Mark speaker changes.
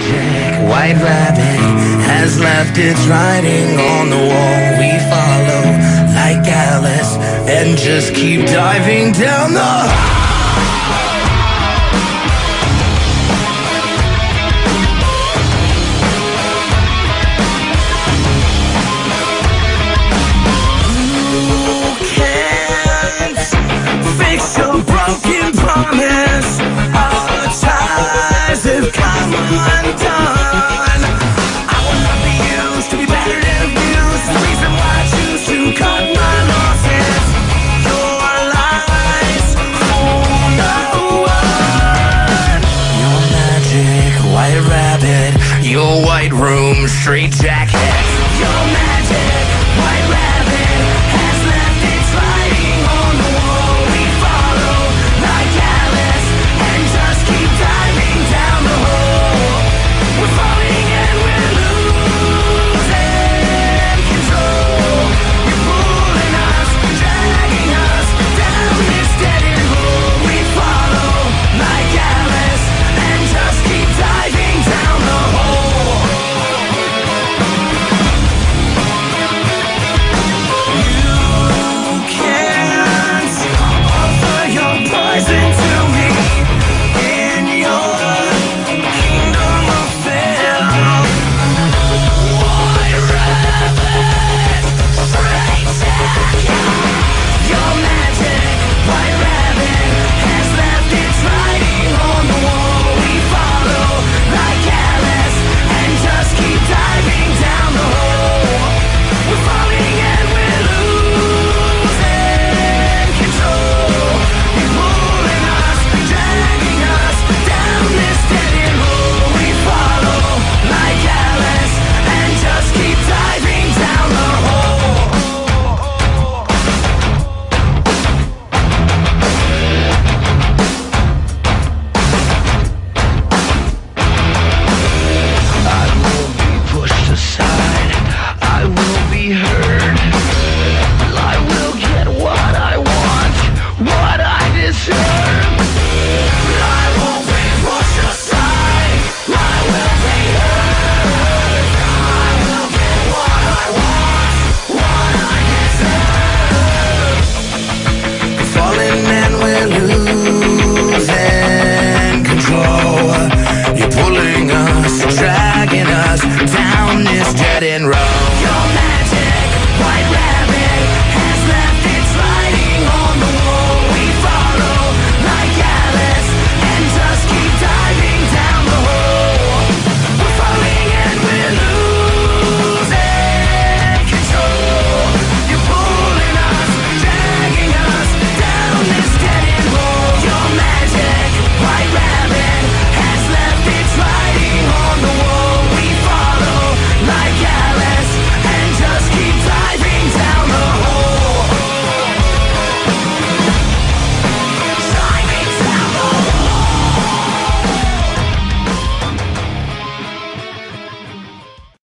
Speaker 1: magic white rabbit has left its writing on the wall. We follow like Alice and just keep diving down the broken promise. Our ties have come undone. I will not be used to be battered and abused. The reason why I choose to cut my losses. Your lies for no one. Your magic white rabbit, your white room straight jacket.